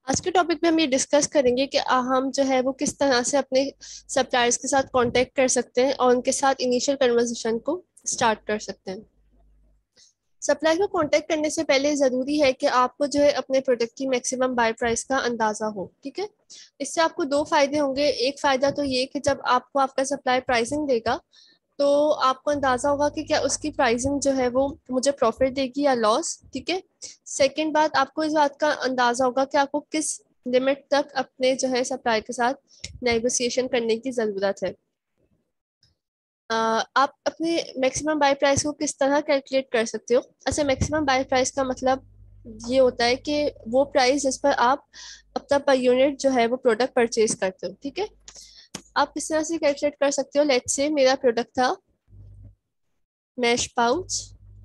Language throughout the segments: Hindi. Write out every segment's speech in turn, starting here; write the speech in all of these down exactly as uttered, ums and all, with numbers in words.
आज के टॉपिक में हम ये डिस्कस करेंगे कि आ, हम जो है वो किस तरह से अपने सप्लायर्स के साथ कांटेक्ट कर सकते हैं और उनके साथ इनिशियल कन्वर्सेशन को स्टार्ट कर सकते हैं। सप्लायर को कांटेक्ट करने से पहले ज़रूरी है कि आपको जो है अपने प्रोडक्ट की मैक्सिमम बाय प्राइस का अंदाज़ा हो। ठीक है, इससे आपको दो फायदे होंगे। एक फायदा तो ये कि जब आपको आपका सप्लायर प्राइसिंग देगा तो आपको अंदाजा होगा कि क्या उसकी प्राइसिंग जो है वो मुझे प्रॉफिट देगी या लॉस। ठीक है, सेकंड बात, आपको इस बात का अंदाजा होगा कि आपको किस लिमिट तक अपने जो है सप्लाई के साथ नेगोशिएशन करने की ज़रूरत है। अ, आप अपने मैक्सिमम बाय प्राइस को किस तरह कैलकुलेट कर सकते हो। अच्छा, मैक्सिमम बाय प्राइस का मतलब ये होता है कि वो प्राइस जिस पर आप अपना पर यूनिट जो है वो प्रोडक्ट परचेज करते हो। ठीक है, आप किस तरह से कैलकुलेट कर सकते हो। लेट्स से मेरा प्रोडक्ट था मैश पाउच।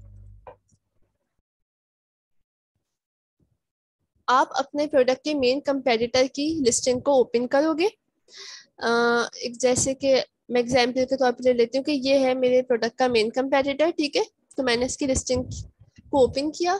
आप अपने प्रोडक्ट के मेन कंपेटिटर की लिस्टिंग को ओपन करोगे। अ, एक जैसे कि मैं एग्जांपल के तौर पर ले लेती हूँ कि ये है मेरे प्रोडक्ट का मेन कंपेटिटर। ठीक है, तो मैंने इसकी लिस्टिंग को ओपन किया।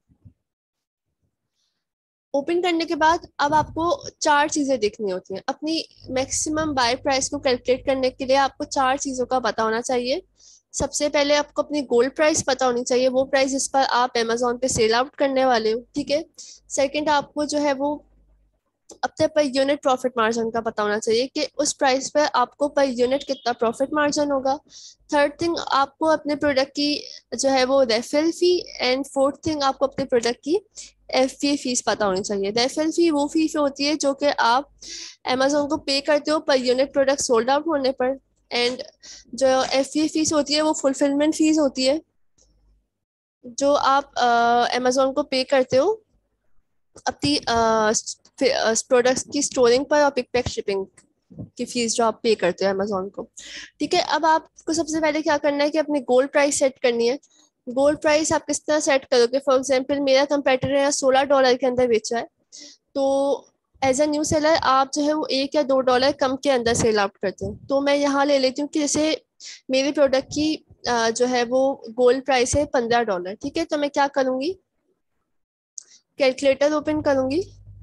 ओपन करने के बाद अब आपको चार चीजें देखनी होती हैं। अपनी मैक्सिमम बाय प्राइस को कैलकुलेट करने के लिए आपको चार चीजों का पता होना चाहिए। सबसे पहले आपको अपनी गोल्ड प्राइस पता होनी चाहिए, वो प्राइस जिस पर आप अमेजोन पे सेल आउट करने वाले हो। ठीक है, सेकंड आपको जो है वो अपने पर यूनिट प्रॉफिट मार्जिन का पता होना चाहिए कि उस प्राइस पर आपको पर यूनिट कितना प्रॉफिट मार्जिन होगा। थर्ड थिंग, आपको अपने प्रोडक्ट की जो है वो referral fee. And fourth thing, आपको अपने प्रोडक्ट की एफ पी फीस पता होनी चाहिए। रेफरल फी वो फीस होती है जो कि आप अमेजोन को पे करते हो per unit product sold out होने पर। एंड जो एफ पी फीस होती है वो फुलफिलमेंट फीस होती है जो आप अमेजोन को पे करते हो अपनी प्रोडक्ट्स की स्टोरिंग पर और पिक पैक शिपिंग की फीस जो आप पे करते हो अमेजोन को। ठीक है, अब आपको सबसे पहले क्या करना है कि अपनी गोल्ड प्राइस सेट करनी है। गोल्ड प्राइस आप किस तरह सेट करोगे। फॉर एग्जांपल मेरा कंपेटिटर है सोलह डॉलर के अंदर बेचा है, तो एज अ न्यू सेलर आप जो है वो एक या दो डॉलर कम के अंदर सेल आउट करते हो। तो मैं यहाँ ले लेती हूँ कि जैसे मेरे प्रोडक्ट की अ, जो है वो गोल्ड प्राइस है पंद्रह डॉलर। ठीक है, तो मैं क्या करूंगी, कैलकुलेटर ओपन करूंगी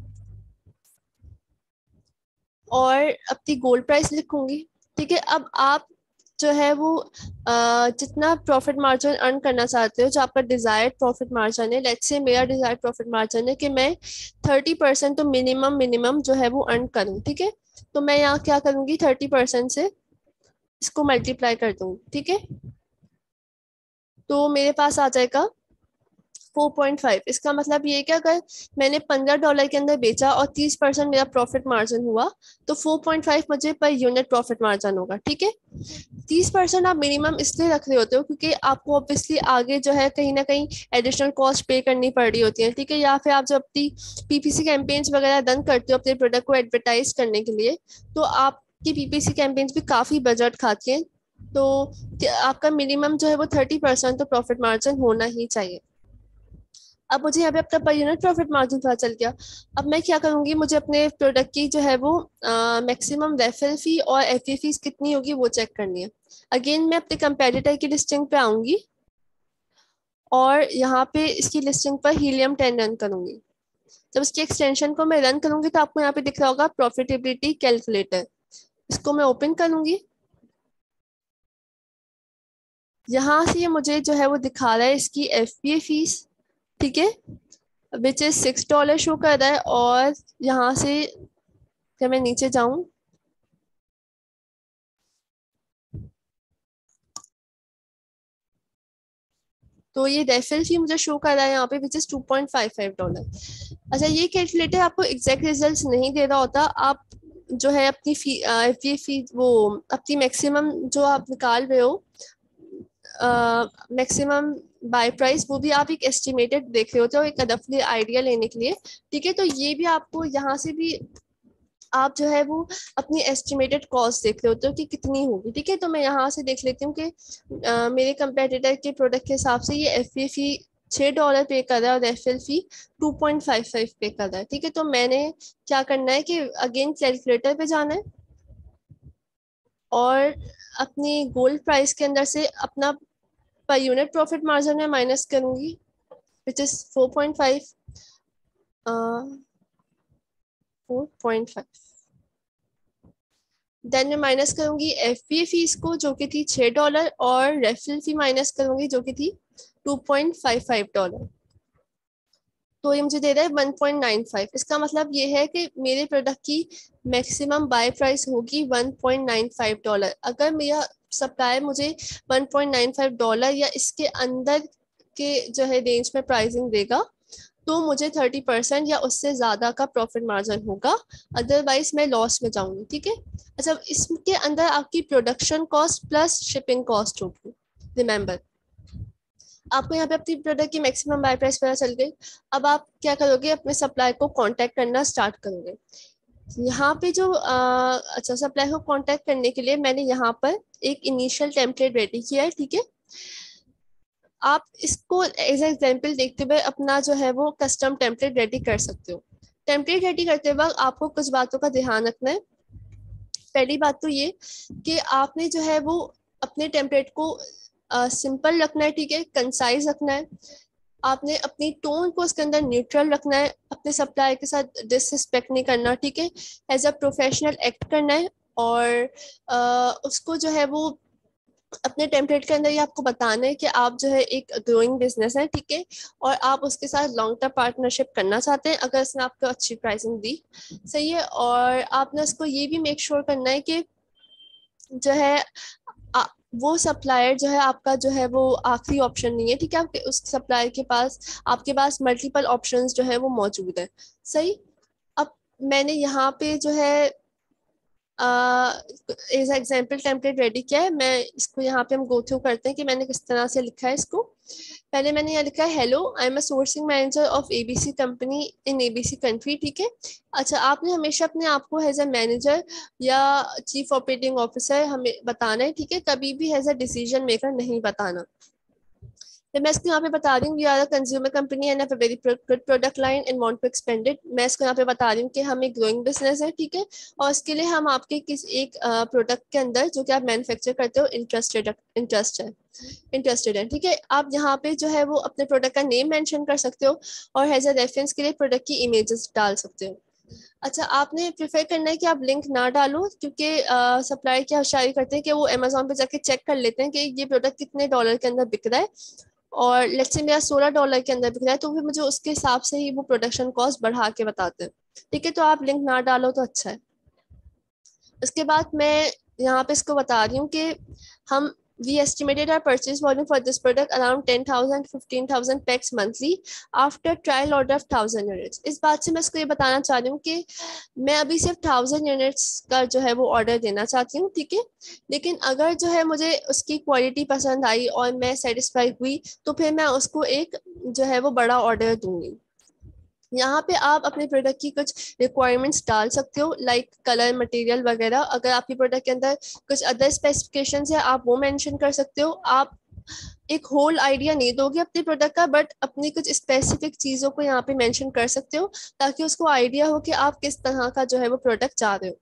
और अपनी गोल्ड प्राइस लिखूंगी। ठीक है, अब आप जो है वो अ, जितना प्रॉफिट मार्जिन अर्न करना चाहते हो, जो आपका डिजायर्ड प्रॉफिट मार्जिन है। लेट्स से मेरा डिजायर्ड प्रॉफिट मार्जिन है कि मैं थर्टी परसेंट तो मिनिमम मिनिमम जो है वो अर्न करूँ। ठीक है, तो मैं यहाँ क्या करूंगी, थर्टी परसेंट से इसको मल्टीप्लाई कर दूंगी। ठीक है, तो मेरे पास आ जाएगा फोर पॉइंट फाइव। इसका मतलब ये है कि अगर मैंने पंद्रह डॉलर के अंदर बेचा और तीस परसेंट मेरा प्रॉफिट मार्जिन हुआ तो फोर पॉइंट फाइव मुझे पर यूनिट प्रॉफिट मार्जिन होगा। ठीक है, तीस परसेंट आप मिनिमम इसलिए रख रहे होते हो क्योंकि आपको ऑब्वियसली आगे जो है कहीं ना कहीं एडिशनल कॉस्ट पे करनी पड़ रही होती है। ठीक है, या फिर आप जब अपनी पी पी सी कैंपेन्स वगैरह रन करते हो अपने प्रोडक्ट को एडवर्टाइज करने के लिए, तो आपकी पी पी सी कैंपेन्स भी काफी बजट खाती हैं। तो आपका मिनिमम जो है वो थर्टी परसेंट तो प्रॉफिट मार्जिन होना ही चाहिए। अब मुझे यहाँ पे अपना पर यूनिट प्रॉफिट मार्जिन पता चल गया। अब मैं क्या करूंगी, मुझे अपने प्रोडक्ट की जो है वो मैक्सिमम रेफरल फी और एफ फीस कितनी होगी वो चेक करनी है। अगेन मैं अपने कंपेटिटर की लिस्टिंग पे आऊंगी और यहाँ पे इसकी लिस्टिंग पर हीलियम टेन रन करूंगी। जब इसकी एक्सटेंशन को मैं रन करूंगी तो आपको यहाँ पे दिख रहा होगा प्रॉफिटेबिलिटी कैलकुलेटर। इसको मैं ओपन करूंगी। यहाँ से ये मुझे जो है वो दिखा रहा है इसकी एफ पी ए फीस। ठीक है, which is six dollar show कर रहा है। और यहाँ से जब मैं नीचे जाऊं तो ये रेफरल फी मुझे शो कर रहा है यहाँ पे which is two point five five dollar. अच्छा, ये कैलकुलेटर आपको एग्जैक्ट रिजल्ट्स नहीं दे रहा होता। आप जो है अपनी फी एफ ये फी वो अपनी मैक्सिमम जो आप निकाल रहे हो मैक्सिमम बाय प्राइस, वो भी आप एक एस्टिमेटेड देख रहे होते हो एक रफली आइडिया लेने के लिए। ठीक है, तो ये भी आपको यहाँ से भी आप जो है वो अपनी एस्टिमेटेड कॉस्ट देख रहे होते हो कि कितनी होगी। ठीक है, तो मैं यहाँ से देख लेती हूँ कि अ, मेरे कंपेटिटर के प्रोडक्ट के हिसाब से ये एफ ए फी छः डॉलर पे कर रहा है और referral fee two point five five pay कर रहा है। ठीक है, तो मैंने क्या करना है कि अगेन कैलकुलेटर पे जाना है और अपनी गोल्ड प्राइस के अंदर से अपना पर यूनिट प्रॉफिट मार्जिन में माइनस करूंगी which is four point five. Four point five. Then मैं माइनस करूंगी एफ पी ए फीस को जो कि थी छः डॉलर और रेफरल फी माइनस करूंगी जो कि थी two point five five dollar. तो ये मुझे दे रहा है वन पॉइंट नाइन फाइव। इसका मतलब ये है कि मेरे प्रोडक्ट की मैक्सिमम बाय प्राइस होगी one point nine five dollar. अगर मेरा सप्लायर मुझे one point nine five dollar या इसके अंदर के जो है रेंज में प्राइसिंग देगा तो मुझे थर्टी परसेंट या उससे ज़्यादा का प्रॉफिट मार्जिन होगा, अदरवाइज मैं लॉस में जाऊंगी। ठीक है। अच्छा, इसके अंदर आपकी production cost plus shipping cost होगी। रिमेंबर, आपको यहाँ पे अपनी प्रोडक्ट की मैक्सिमम बाय प्राइस पता चल गई। अब आप क्या करोगे, अपने सप्लाई को कांटेक्ट करना स्टार्ट करोगे। यहाँ पे जो आ, अच्छा, सप्लाई को कांटेक्ट करने के लिए मैंने यहाँ पर एक इनिशियल टेम्पलेट रेडी किया है। ठीक है। आप इसको एज एग्जाम्पल देखते हुए अपना जो है वो कस्टम टेम्पलेट रेडी कर सकते हो। टेम्पलेट रेडी करते वक्त आपको कुछ बातों का ध्यान रखना है। पहली बात तो ये कि आपने जो है वो अपने टेम्पलेट को सिंपल uh, रखना है। ठीक है, कंसाइज रखना है। आपने अपनी टोन को उसके अंदर न्यूट्रल रखना है, अपने सप्लायर के साथ डिसरिस्पेक्ट नहीं करना। ठीक है, एज अ प्रोफेशनल एक्ट करना है। और uh, उसको जो है वो अपने टेम्पलेट के अंदर ये आपको बताना है कि आप जो है एक ग्रोइंग बिजनेस है। ठीक है, और आप उसके साथ लॉन्ग टर्म पार्टनरशिप करना चाहते हैं अगर उसने आपको अच्छी प्राइसिंग दी। सही है। और आपने उसको ये भी मेक श्योर करना है कि जो है आ, वो सप्लायर जो है आपका जो है वो आखिरी ऑप्शन नहीं है। ठीक है, आपके उस सप्लायर के पास आपके पास मल्टीपल ऑप्शंस जो है वो मौजूद है। सही। अब मैंने यहाँ पे जो है एज एग्जाम्पल टेम्पलेट रेडी किया है। मैं इसको यहाँ पे हम गो थ्रू करते हैं कि मैंने किस तरह से लिखा है इसको। पहले मैंने यहाँ लिखा है, hello I am a sourcing manager of ABC company in ABC country. ठीक है। अच्छा, आपने हमेशा अपने आप को एज अ मैनेजर या चीफ ऑपरेटिंग ऑफिसर हमें बताना है। ठीक है, कभी भी एज अ डिसीजन मेकर नहीं बताना। तो मैं इसको यहाँ पे बता रही हूँ, we are a consumer company and a very good product line and want to expand it. मैं इसको यहाँ पे बता रही हूँ कि हम एक ग्रोइंग बिजनेस है। ठीक है, और इसके लिए हम आपके किस एक प्रोडक्ट के अंदर जो कि आप मैन्युफैक्चर करते हो इंटरेस्टेड इंटरेस्ट है इंटरेस्टेड है। ठीक है, आप यहाँ पे जो है वो अपने प्रोडक्ट का नेम मेंशन कर सकते हो और एज अ रेफरेंस के लिए प्रोडक्ट की इमेजेस डाल सकते हो। अच्छा, आपने प्रेफर करना है कि आप लिंक ना डालो, क्योंकि सप्लायर क्या होशियारी करते हैं कि वो अमेजोन पे जाके चेक कर लेते हैं कि ये प्रोडक्ट कितने डॉलर के अंदर बिक रहा है। और लेट्स से मेरा सोलह डॉलर के अंदर बिक रहा है तो फिर मुझे उसके हिसाब से ही वो प्रोडक्शन कॉस्ट बढ़ा के बताते हैं। ठीक है, तो आप लिंक ना डालो तो अच्छा है। उसके बाद मैं यहाँ पे इसको बता रही हूँ कि हम we estimated our purchase volume for this product around ten thousand fifteen thousand packs monthly after trial order of thousand units। इस बात से मैं इसको ये बताना चाह रही हूँ कि मैं अभी सिर्फ थाउजेंड यूनिट्स का जो है वो ऑर्डर देना चाहती हूँ। ठीक है, लेकिन अगर जो है मुझे उसकी क्वालिटी पसंद आई और मैं सेटिस्फाई हुई तो फिर मैं उसको एक जो है वो बड़ा ऑर्डर दूंगी। यहाँ पे आप अपने प्रोडक्ट की कुछ रिक्वायरमेंट्स डाल सकते हो, लाइक कलर, मटेरियल वगैरह। अगर आपके प्रोडक्ट के अंदर कुछ अदर स्पेसिफिकेशंस है आप वो मेंशन कर सकते हो। आप एक होल आइडिया नहीं दोगे अपने प्रोडक्ट का, बट अपनी कुछ स्पेसिफिक चीज़ों को यहाँ पे मेंशन कर सकते हो ताकि उसको आइडिया हो कि आप किस तरह का जो है वो प्रोडक्ट चाह रहे हो।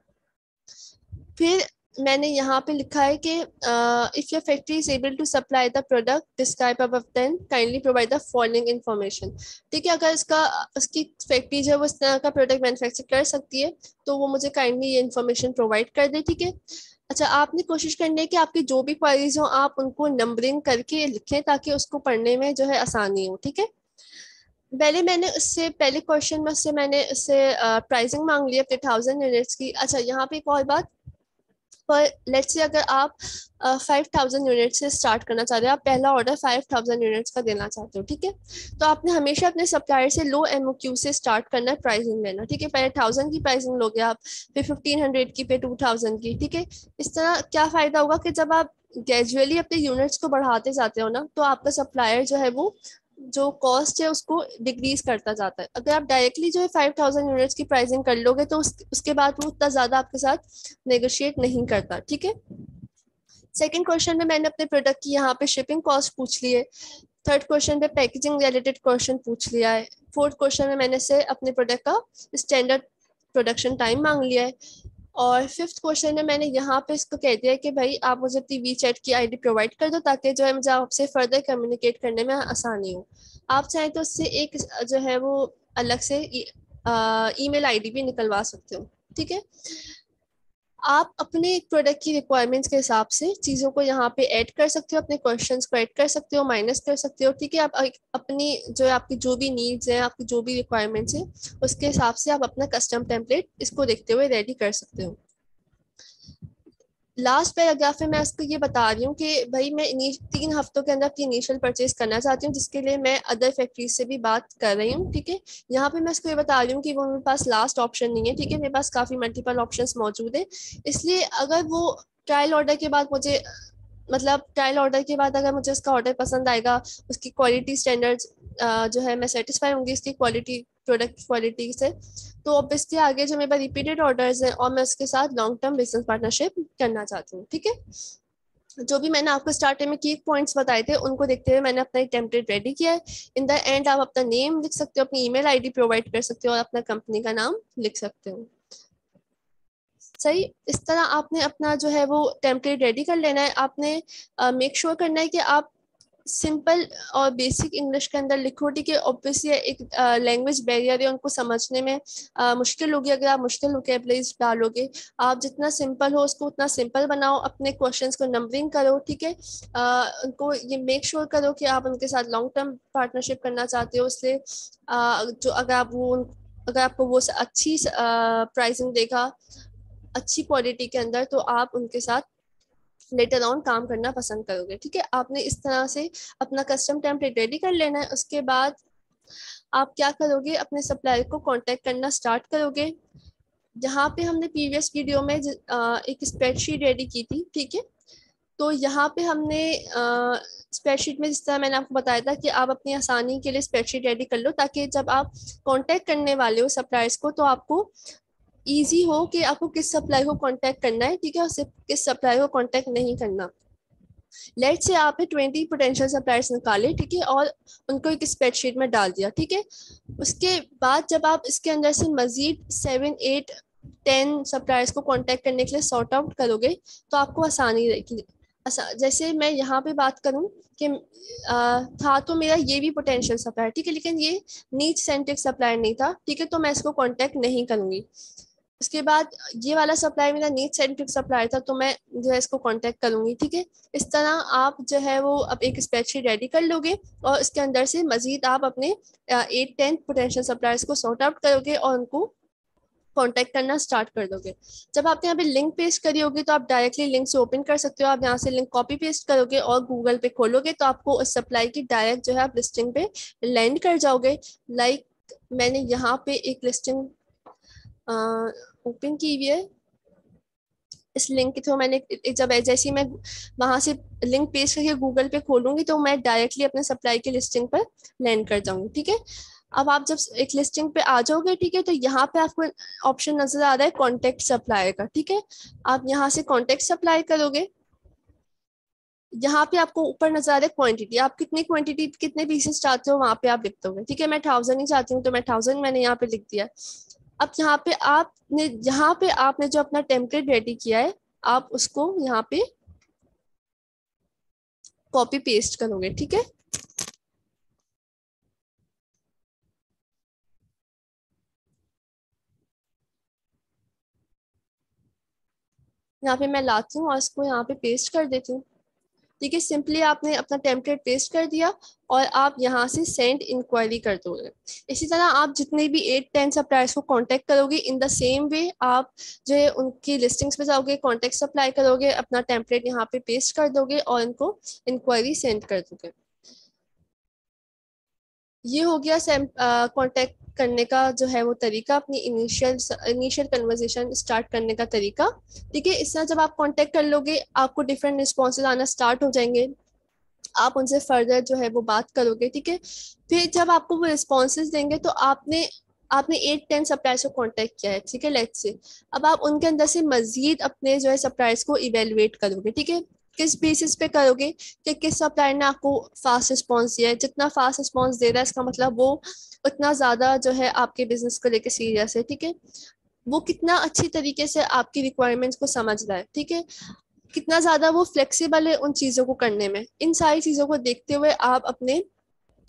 फिर मैंने यहाँ पे लिखा है कि if your factory is able to supply the product describe above then kindly provide the following information. ठीक है, अगर इसका उसकी फैक्ट्री जो है वो इस तरह का प्रोडक्ट मैन्युफैक्चर कर सकती है तो वो मुझे काइंडली ये इन्फॉर्मेशन प्रोवाइड कर दे। ठीक है। अच्छा, आपने कोशिश करनी है कि आपकी जो भी क्वारीज हो आप उनको नंबरिंग करके लिखें ताकि उसको पढ़ने में जो है आसानी हो। ठीक है। पहले मैंने उससे पहले क्वेश्चन में उससे मैंने उससे प्राइसिंग मांग लिया अपने थाउजेंड यूनिट्स की। अच्छा, यहाँ पे एक और बात, पर लेट्स से अगर आप फाइव थाउजेंड यूनिट से स्टार्ट करना चाहते हो, आप पहला ऑर्डर फाइव थाउजेंड यूनिट्स का देना चाहते हो। ठीक है, तो आपने हमेशा अपने सप्लायर से लो एमओक्यू से स्टार्ट करना है प्राइसिंग लेना। ठीक है, पहले थाउजेंड की प्राइसिंग लोगे आप, फिर फिफ्टीन हंड्रेड की, फिर टू थाउजेंड की। ठीक है, इस तरह क्या फायदा होगा कि जब आप ग्रेजुअली अपने यूनिट्स को बढ़ाते जाते हो ना तो आपका सप्लायर जो है वो जो कॉस्ट है उसको डिक्रीज करता जाता है। अगर आप डायरेक्टली जो है फाइव थाउजेंड यूनिट्स की प्राइसिंग कर लोगे तो उस, उसके बाद वो उतना ज्यादा आपके साथ नेगोशिएट नहीं करता। ठीक है। सेकंड क्वेश्चन में मैंने अपने प्रोडक्ट की यहाँ पे शिपिंग कॉस्ट पूछ ली है। थर्ड क्वेश्चन पे पैकेजिंग रिलेटेड क्वेश्चन पूछ लिया है। फोर्थ क्वेश्चन में मैंने से अपने प्रोडक्ट का स्टैंडर्ड प्रोडक्शन टाइम मांग लिया है। और फिफ्थ क्वेश्चन में मैंने यहाँ पे इसको कह दिया कि भाई आप मुझे अपनी वी चैट की आईडी प्रोवाइड कर दो ताकि जो है मुझे आपसे फर्दर कम्युनिकेट करने में आसानी हो। आप चाहें तो उससे एक जो है वो अलग से ईमेल आईडी भी निकलवा सकते हो। ठीक है, आप अपने प्रोडक्ट की रिक्वायरमेंट्स के हिसाब से चीज़ों को यहाँ पे ऐड कर सकते हो, अपने क्वेश्चंस को ऐड कर सकते हो, माइनस कर सकते हो। ठीक है, आप अपनी जो है आपकी जो भी नीड्स हैं, आपकी जो भी रिक्वायरमेंट्स हैं, उसके हिसाब से आप अपना कस्टम टेम्पलेट इसको देखते हुए रेडी कर सकते हो। लास्ट पैराग्राफ में मैं इसको ये बता रही हूँ कि भाई मैं तीन हफ्तों के अंदर अपनी इनिशियल परचेज करना चाहती हूँ, जिसके लिए मैं अदर फैक्ट्रीज से भी बात कर रही हूँ। ठीक है, यहाँ पे मैं इसको ये बता रही हूँ कि वो मेरे पास लास्ट ऑप्शन नहीं है। ठीक है, मेरे पास काफी मल्टीपल ऑप्शंस मौजूद है, इसलिए अगर वो ट्रायल ऑर्डर के बाद मुझे मतलब ट्रायल ऑर्डर के बाद अगर मुझे उसका ऑर्डर पसंद आएगा, उसकी क्वालिटी स्टैंडर्ड्स जो है मैं सेटिस्फाई होंगी उसकी क्वालिटी, प्रोडक्ट क्वालिटी से, तो ऑब्वियसली आगे जो मेरे पास रिपीटेड ऑर्डर्स हैं और मैं उसके साथ लॉन्ग टर्म बिजनेस पार्टनरशिप करना चाहती हूँ। ठीक है, जो भी मैंने आपको स्टार्टिंग में की पॉइंट्स बताए थे उनको देखते हुए मैंने अपना एक टेम्पलेट रेडी किया है। इन द एंड आप अपना नेम लिख सकते हो, अपनी ईमेल आईडी प्रोवाइड कर सकते हो और अपना कंपनी का नाम लिख सकते हो। सही, इस तरह आपने अपना जो है वो टेम्पलेट रेडी कर लेना है। आपने मेक uh, श्योर sure करना है कि आप सिंपल और बेसिक इंग्लिश के अंदर लिखो। ठीक है, ऑब्वियसली एक लैंग्वेज uh, बैरियर है, उनको समझने में uh, मुश्किल होगी अगर आप मुश्किल वोकैबुलरीज डालोगे। आप जितना सिंपल हो उसको उतना सिंपल बनाओ, अपने क्वेश्चंस को नंबरिंग करो। ठीक है, uh, उनको ये मेक श्योर sure करो कि आप उनके साथ लॉन्ग टर्म पार्टनरशिप करना चाहते हो। इसलिए uh, जो अगर आप वो अगर आपको वो अच्छी प्राइसिंग uh, देगा अच्छी क्वालिटी के अंदर, तो आप उनके साथ लेटर ऑन काम करना पसंद करोगे। ठीक है, आपने इस तरह से अपना कस्टम टेम्पलेट रेडी कर लेना है। उसके बाद आप क्या करोगे, अपने सप्लायर को कांटेक्ट करना स्टार्ट करोगे। यहाँ पे हमने प्रीवियस वीडियो में एक स्प्रेडशीट रेडी की थी। ठीक है, तो यहाँ पे हमने स्प्रेडशीट में जिस तरह मैंने आपको बताया था कि आप अपनी आसानी के लिए स्प्रेडशीट रेडी कर लो, ताकि जब आप कांटेक्ट करने वाले हो सप्लायर्स को तो आपको इजी हो कि आपको किस सप्लाई को कांटेक्ट करना है। ठीक है, और किस सप्लाई को कांटेक्ट नहीं करना। लेट से आपने ट्वेंटी पोटेंशियल सप्लायर्स निकाले, ठीक है, और उनको एक स्प्रेडशीट में डाल दिया। ठीक है, उसके बाद जब आप इसके अंदर से मजीद सेवन एट टेन सप्लायर्स को कांटेक्ट करने के लिए सॉर्ट आउट करोगे तो आपको आसानी रहेगी। जैसे मैं यहाँ पे बात करूँ कि आ, था तो मेरा ये भी पोटेंशियल सप्लायर, ठीक है, लेकिन ये नीच सेंट्रिक सप्लायर नहीं था। ठीक है, तो मैं इसको कांटेक्ट नहीं करूंगी। उसके बाद ये वाला सप्लाई मेरा नीड सेंट्रिक सप्लाई था, तो मैं जो है इसको कांटेक्ट करूंगी। ठीक है, इस तरह आप जो है वो अब एक स्प्रेडशीट रेडी कर लोगे और इसके अंदर से मजीद आप अपने एट टेन पोटेंशियल सप्लायर्स को सॉर्ट आउट करोगे और उनको कांटेक्ट करना स्टार्ट कर दोगे। जब आपने यहाँ पे लिंक पेस्ट करी होगी तो आप डायरेक्टली लिंक से ओपन कर सकते हो। आप यहाँ से लिंक कॉपी पेस्ट करोगे और गूगल पे खोलोगे तो आपको उस सप्लाई की डायरेक्ट जो है आप लिस्टिंग पे लैंड कर जाओगे। लाइक मैंने यहाँ पे एक लिस्टिंग ओपन की हुई है। इस लिंक के थ्रू मैंने जब जैसे ही मैं वहां से लिंक पेस्ट करके गूगल पे खोलूंगी तो मैं डायरेक्टली अपने सप्लाई की लिस्टिंग पर लैंड कर जाऊंगी। ठीक है, अब आप जब एक लिस्टिंग पे आ जाओगे, ठीक है, तो यहाँ पे आपको ऑप्शन नजर आ रहा है कॉन्टेक्ट सप्लायर का। ठीक है, आप यहाँ से कॉन्टेक्ट सप्लाई करोगे। यहाँ पे आपको ऊपर नजर आ रहा है क्वांटिटी, आप कितनी क्वांटिटी कितने पीसेस चाहते हो वहां पे आप लिख दोगे। ठीक है, मैं थाउजेंड ही चाहती हूँ तो मैं थाउजेंड मैंने यहाँ पे लिख दिया। अब यहाँ पे आपने यहाँ पे आपने जो अपना टेम्पलेट रेडी किया है आप उसको यहाँ पे कॉपी पेस्ट करोगे। ठीक है, यहाँ पे मैं लाती हूँ और इसको यहाँ पे पेस्ट कर देती हूँ। ठीक है, सिंपली आपने अपना टेम्पलेट पेस्ट कर दिया और आप यहाँ से सेंड इंक्वायरी कर दोगे। इसी तरह आप जितने भी एट टेन सप्लायर्स को कांटेक्ट करोगे इन द सेम वे आप जो है उनकी लिस्टिंग्स पे जाओगे, कांटेक्ट सप्लाई करोगे, अपना टेम्पलेट यहाँ पे पेस्ट कर दोगे और इनको इंक्वायरी सेंड कर दोगे। ये हो गया कांटेक्ट करने का जो है वो तरीका, अपनी इनिशियल इनिशियल कन्वर्सेशन स्टार्ट करने का तरीका। ठीक है, इस तरह जब आप कांटेक्ट कर लोगे आपको डिफरेंट रिस्पॉन्सेज आना स्टार्ट हो जाएंगे, आप उनसे फर्दर जो है वो बात करोगे। ठीक है, फिर जब आपको वो रिस्पॉन्सेज देंगे तो आपने आपने एट टेन सप्लायर्स को कांटेक्ट किया है। ठीक है, लेट्स से अब आप उनके अंदर से मजीद अपने जो है सप्लायर्स को इवेलुएट करोगे। ठीक है, किस बेसिस पे करोगे कि किस सप्लायर ने आपको फास्ट रिस्पॉन्स दिया है। जितना फास्ट रिस्पॉन्स दे रहा है इसका मतलब वो उतना ज्यादा जो है आपके बिजनेस को लेकर सीरियस है। ठीक है, वो कितना अच्छी तरीके से आपकी रिक्वायरमेंट्स को समझ रहा है। ठीक है, कितना ज्यादा वो फ्लेक्सिबल है उन चीजों को करने में। इन सारी चीजों को देखते हुए आप अपने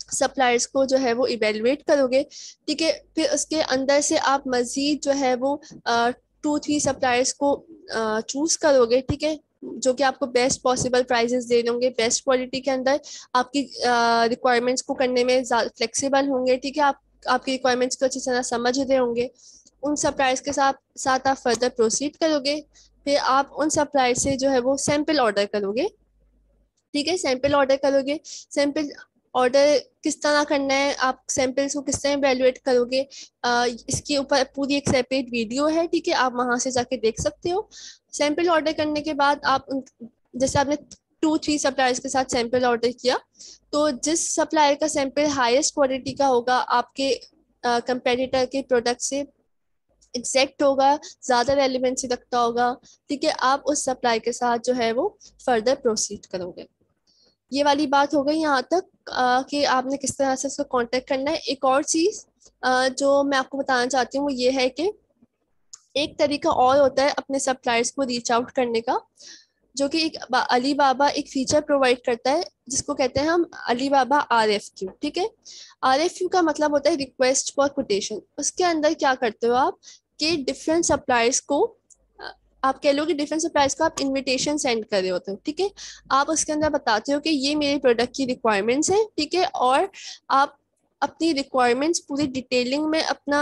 सप्लायर्स को जो है वो इवेलुएट करोगे, ठीक है। फिर उसके अंदर से आप मजीद जो है वो टू थ्री सप्लायर्स को चूज करोगे, ठीक है, जो कि आपको बेस्ट पॉसिबल प्राइजेस दे देंगे, बेस्ट क्वालिटी के अंदर, आपकी रिक्वायरमेंट्स को करने में फ्लेक्सिबल होंगे, ठीक है। आप आपकी रिक्वायरमेंट्स को अच्छी तरह समझ रहे होंगे। उन सप्लायर्स के साथ साथ आप फर्दर प्रोसीड करोगे। फिर आप उन सप्लायर से जो है वो सैंपल ऑर्डर करोगे, ठीक है। सैंपल ऑर्डर करोगे। सैंपल ऑर्डर किस तरह करना है, आप सैंपल्स को किस तरह इवेलुएट करोगे, अ, इसके ऊपर पूरी एक सेपरेट वीडियो है, ठीक है, आप वहां से जाके देख सकते हो। सैंपल ऑर्डर करने के बाद आप उन, जैसे आपने टू थ्री सप्लायर्स के साथ सैंपल ऑर्डर किया, तो जिस सप्लायर का सैंपल हाईएस्ट क्वालिटी का होगा, आपके कंपेटिटर के प्रोडक्ट से एग्जैक्ट होगा, ज्यादा रेलिवेंसी रखता होगा, ठीक है, आप उस सप्लाई के साथ जो है वो फर्दर प्रोसीड करोगे। ये वाली बात हो गई यहाँ तक, अ, कि आपने किस तरह से उसको कांटेक्ट करना है। एक और चीज अ, जो मैं आपको बताना चाहती हूँ वो ये है कि एक तरीका और होता है अपने सप्लायर्स को रीच आउट करने का, जो कि एक अली बाबा एक फीचर प्रोवाइड करता है, जिसको कहते हैं हम Alibaba R F Q, ठीक है। आर एफ क्यू का मतलब होता है रिक्वेस्ट फॉर कोटेशन। उसके अंदर क्या करते हो आप, कि डिफरेंट सप्लायर्स को अ, आप कह लो कि डिफरेंट सप्लायर्स को आप इनविटेशन सेंड कर रहे होते हो, ठीक है। आप उसके अंदर बताते हो कि ये मेरे प्रोडक्ट की रिक्वायरमेंट्स है, ठीक है, और आप अपनी रिक्वायरमेंट्स पूरी डिटेलिंग में अपना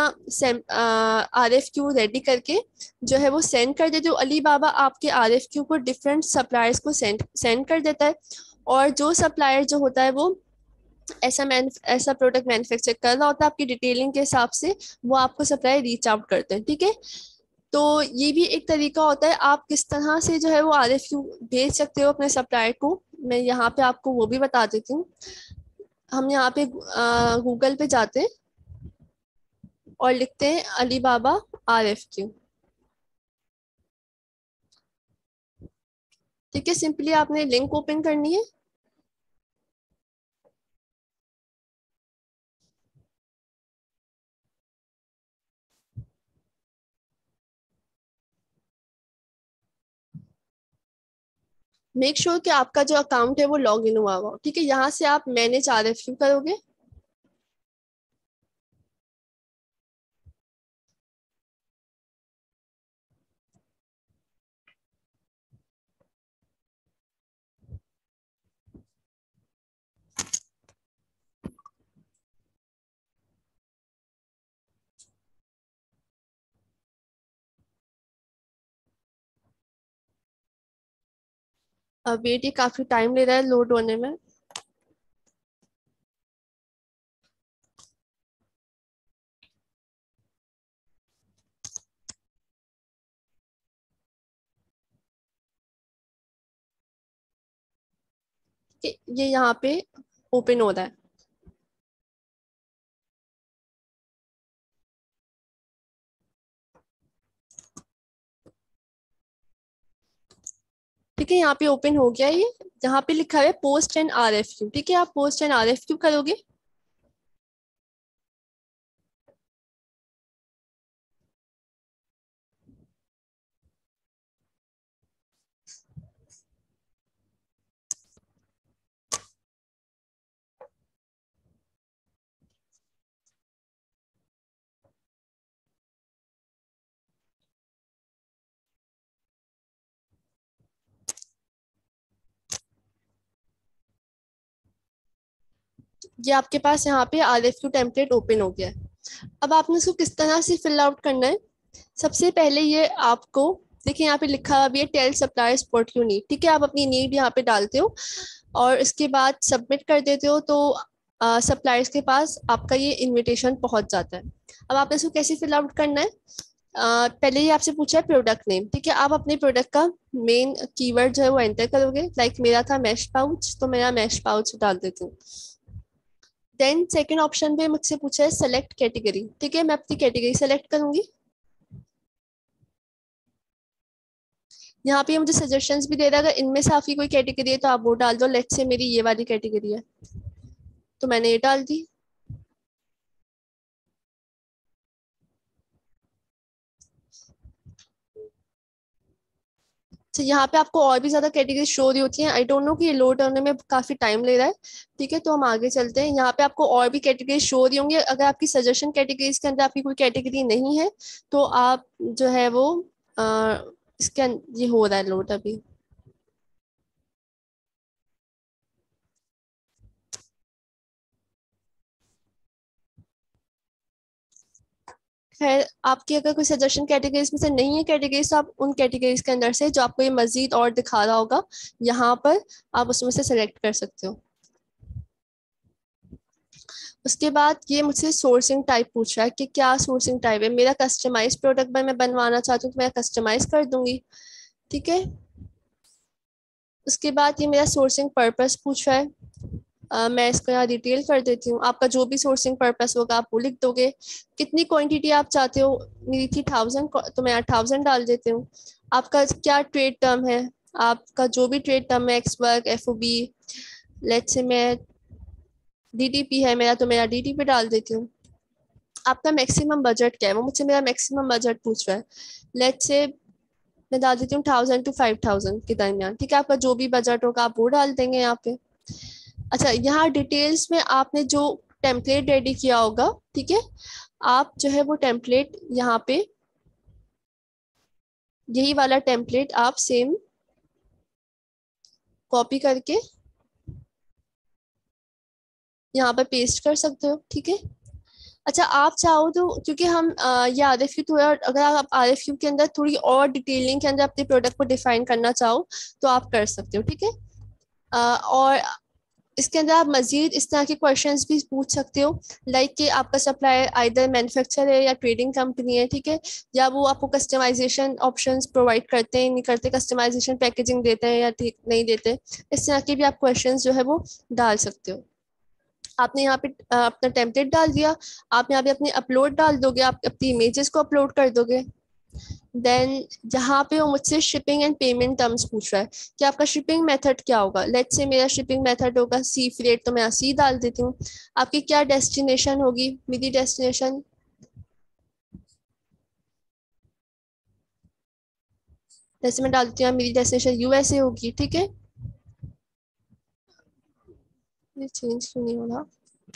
आर एफ क्यू रेडी करके जो है वो सेंड कर देते हो। अली बाबा आपके आर एफ क्यू को डिफरेंट सप्लायर्स को सेंड सेंड कर देता है, और जो सप्लायर जो होता है वो ऐसा मैन ऐसा प्रोडक्ट मैन्युफैक्चर कर रहा होता है आपकी डिटेलिंग के हिसाब से, वो आपको सप्लायर रीच आउट करते हैं, ठीक है। तो ये भी एक तरीका होता है, आप किस तरह से जो है वो आर एफ क्यू भेज सकते हो अपने सप्लायर को। मैं यहाँ पे आपको वो भी बता देती हूँ। हम यहाँ पे गूगल पे जाते हैं और लिखते हैं Alibaba R F Q, ठीक है। सिंपली आपने लिंक ओपन करनी है। मेक श्योर sure कि आपका जो अकाउंट है वो लॉग इन हुआ हुआ, ठीक है। यहाँ से आप मैनेज आर एफ क्यू करोगे। अब वेट, ये काफी टाइम ले रहा है लोड होने में। कि ये यहाँ पे ओपन हो रहा है, ठीक है। यहाँ पे ओपन हो गया ये। यहाँ पे लिखा है post and R F Q, ठीक है। आप post and R F Q करोगे। ये आपके पास यहाँ पे R F Q template open हो गया है। अब आपने इसको किस तरह से फिल आउट करना है। सबसे पहले ये आपको देखिए, यहाँ पे लिखा हुआ भी है tell suppliers what you need, ठीक है। आप अपनी नीड यहाँ पे डालते हो और इसके बाद सबमिट कर देते हो, तो सप्लायर्स के पास आपका ये इनविटेशन पहुंच जाता है। अब आपने इसको कैसे फिल आउट करना है। अ, पहले ही आपसे पूछा है प्रोडक्ट नेम, ठीक है। आप अपने प्रोडक्ट का मेन कीवर्ड जो है वो एंटर करोगे। लाइक मेरा था मैश पाउच, तो मेरा मैश पाउच डाल देती हूँ। देन सेकंड ऑप्शन पे मुझसे पूछा है सेलेक्ट कैटेगरी, ठीक है। मैं अपनी कैटेगरी सेलेक्ट करूंगी। यहाँ पे मुझे सजेशंस भी दे रहा है, अगर इनमें से आपकी कोई कैटेगरी है तो आप वो डाल दो। लेट्स से मेरी ये वाली कैटेगरी है, तो मैंने ये डाल दी। तो यहाँ पे आपको और भी ज्यादा कैटेगरी शो हो रही होती हैं। आई डोंट नो कि ये लोड होने में काफी टाइम ले रहा है। ठीक है, तो हम आगे चलते हैं। यहाँ पे आपको और भी कैटेगरी शो हो रही होंगी। अगर आपकी सजेशन कैटेगरीज के अंदर आपकी कोई कैटेगरी नहीं है तो आप जो है वो आ, इसके अं- ये हो रहा है लोड अभी। खैर, आपकी अगर कोई सजेशन कैटेगरीज में से नहीं है कैटेगरीज, तो आप उन कैटेगरीज के अंदर से जो आपको ये मजीद और दिखा रहा होगा यहाँ पर, आप उसमें से सेलेक्ट कर सकते हो। उसके बाद ये मुझसे सोर्सिंग टाइप पूछ रहा है कि क्या सोर्सिंग टाइप है। मेरा कस्टमाइज प्रोडक्ट मैं मैं बनवाना चाहती हूँ तो मैं कस्टमाइज कर दूंगी। ठीक है। उसके बाद ये मेरा सोर्सिंग पर्पस पूछ रहा है। अ, मैं इसको यहाँ डिटेल कर देती हूँ। आपका जो भी सोर्सिंग पर्पस होगा आप वो लिख दोगे। कितनी क्वांटिटी आप चाहते हो, मेरी थी थाउजेंड, तो मैं यहाँ थाउजेंड डाल देती हूँ। आपका क्या ट्रेड टर्म है, आपका जो भी ट्रेड टर्म है, ex work, F O B, let's say मैं डी टी पी है मेरा, तो मैं यहाँ डी टी पी डाल देती हूँ। आपका मैक्सिमम बजट क्या है, वो मुझसे मेरा मैक्सिमम बजट पूछ रहा है। लेट्स से मैं डाल देती हूँ थाउजेंड टू फाइव थाउजेंड के दरमियान। ठीक है, आपका जो भी बजट होगा आप वो डाल देंगे यहाँ पे। अच्छा, यहाँ डिटेल्स में आपने जो टेम्पलेट रेडी किया होगा, ठीक है, आप जो है वो टेम्पलेट यहाँ पे, यही वाला टेम्पलेट आप सेम कॉपी करके यहाँ पे पेस्ट कर सकते हो। ठीक है। अच्छा, आप चाहो तो, क्योंकि हम अ, ये आर एफ क्यू थोड़ा, अगर आप आर एफ क्यू के अंदर थोड़ी और डिटेलिंग के अंदर अपने प्रोडक्ट को डिफाइन करना चाहो तो आप कर सकते हो। ठीक है। अ, और इसके अंदर आप मजीद इस तरह के क्वेश्चंस भी पूछ सकते हो, लाइक कि आपका सप्लायर आइदर मैन्युफैक्चर है या ट्रेडिंग कंपनी है। ठीक है। या वो आपको कस्टमाइजेशन ऑप्शंस प्रोवाइड करते हैं नहीं करते, कस्टमाइजेशन पैकेजिंग देते हैं या ठीक नहीं देते। इस तरह के भी आप क्वेश्चंस जो है वो डाल सकते हो। आपने यहाँ पे अ, अपना टेम्पलेट डाल दिया। आप यहाँ पे अपनी अपलोड डाल दोगे, आप अपनी इमेजेस को अपलोड कर दोगे। देन यहाँ पे वो मुझसे शिपिंग एंड पेमेंट टर्म्स पूछ रहा है कि आपका शिपिंग मेथड क्या होगा। लेट्स से मेरा शिपिंग मेथड होगा सी फ्रेट, तो मैं यहाँ सी डाल देती हूँ। आपकी क्या डेस्टिनेशन होगी, मेरी डेस्टिनेशन, जैसे मैं डालती हूँ मेरी डेस्टिनेशन यू एस ए होगी। ठीक है। ये चेंज क्यों नहीं हो रहा।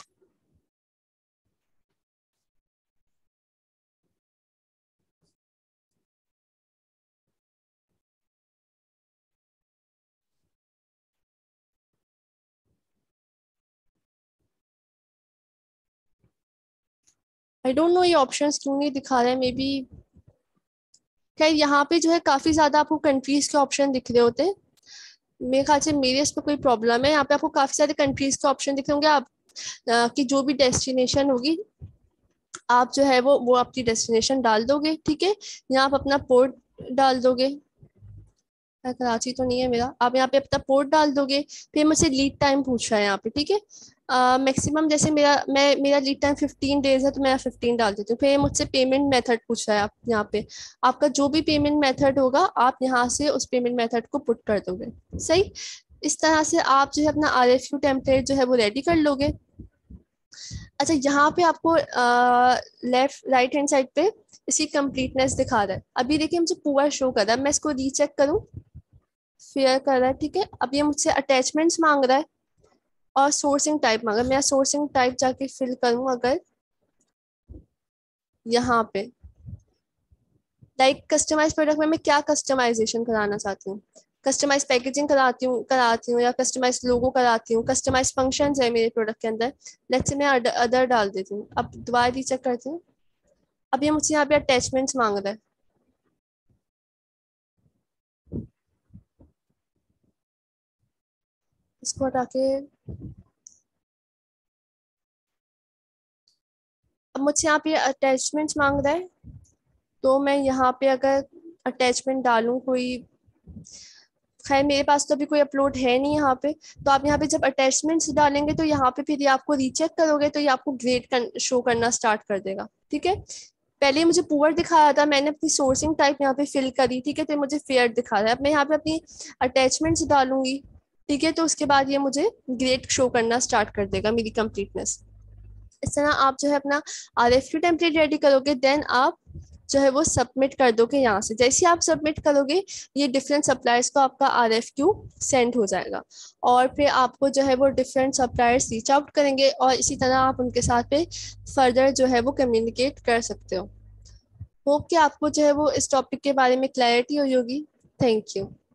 आई डोंट नो ये ऑप्शंस क्यों नहीं दिखा रहे हैं, मे बी। खैर, यहाँ पे जो है काफी ज्यादा आपको कंट्रीज के ऑप्शन दिख रहे होते हैं। मेरे ख्याल से मेरे इस पे कोई प्रॉब्लम है। यहाँ पे आपको काफी सारे कंट्रीज के ऑप्शन दिख रहे होंगे। आप अ, की जो भी डेस्टिनेशन होगी, आप जो है वो वो अपनी डेस्टिनेशन डाल दोगे। ठीक है। यहाँ आप अपना पोर्ट डाल दोगे। अ, कराची तो नहीं है मेरा। आप यहाँ पे अपना पोर्ट डाल दोगे। फिर मुझसे लीड टाइम पूछ रहा है यहाँ पे। ठीक है। मैक्सिमम जैसे मेरा मैं मेरा लीड टाइम फिफ्टीन डेज है, तो मैं फिफ्टीन डाल देती हूँ। फिर ये मुझसे पेमेंट मेथड पूछ रहा है। आप यहाँ पे आपका जो भी पेमेंट मेथड होगा आप यहाँ से उस पेमेंट मेथड को पुट कर दोगे। सही। इस तरह से आप जो है अपना आर एफ क्यू टेम्पलेट जो है वो रेडी कर लोगे। अच्छा, यहाँ पे आपको लेफ्ट राइट हैंड साइड पे इसकी कंप्लीटनेस दिखा रहा है। अभी देखिए मुझे पूरा शो कर रहा है। मैं इसको रीचेक करूँ, फेयर कर रहा है। ठीक है। अब ये मुझसे अटैचमेंट्स मांग रहा है और सोर्सिंग टाइप मांग रहा है। मैं सोर्सिंग टाइप जाके फिल करूँ अगर, यहाँ पे लाइक कस्टमाइज प्रोडक्ट में मैं क्या कस्टमाइजेशन कराना चाहती हूँ। कस्टमाइज पैकेजिंग कराती हूँ कराती हूँ या कस्टमाइज लोगो कराती हूँ, कस्टमाइज फंक्शंस है मेरे प्रोडक्ट के अंदर। लेट्स से मैं अदर डाल देती हूँ। अब दोबारा रीचेक करती हूँ। अब ये मुझसे यहाँ पे अटैचमेंट्स मांग रहा है। इसको हटा के, अब मुझसे यहाँ पे अटैचमेंट्स मांग रहा है। तो मैं यहाँ पे अगर अटैचमेंट डालूं कोई, खैर मेरे पास तो अभी कोई अपलोड है नहीं यहाँ पे। तो आप यहाँ पे जब अटैचमेंट्स डालेंगे तो यहाँ पे फिर ये आपको रीचेक करोगे तो ये आपको ग्रेड कर, शो करना स्टार्ट कर देगा। ठीक है। पहले मुझे पुअर दिखाया था, मैंने अपनी सोर्सिंग टाइप यहाँ पे फिल करी। ठीक है। तो मुझे फेयर दिखा रहा है। अब मैं यहाँ पे अपनी अटैचमेंट्स डालूंगी। ठीक है। तो उसके बाद ये मुझे ग्रेड शो करना स्टार्ट कर देगा, मेरी कंप्लीटनेस। इस तरह आप जो है अपना R F Q template ready करोगे। देन आप जो है वो सबमिट कर दोगे यहाँ से। जैसे ही आप सबमिट करोगे, ये डिफरेंट सप्लायर्स को आपका आर एफ क्यू सेंड हो जाएगा, और फिर आपको जो है वो डिफरेंट सप्लायर्स रीच आउट करेंगे, और इसी तरह आप उनके साथ पे फर्दर जो है वो कम्युनिकेट कर सकते हो। होप कि आपको जो है वो इस टॉपिक के बारे में क्लैरिटी हुई होगी। Thank you.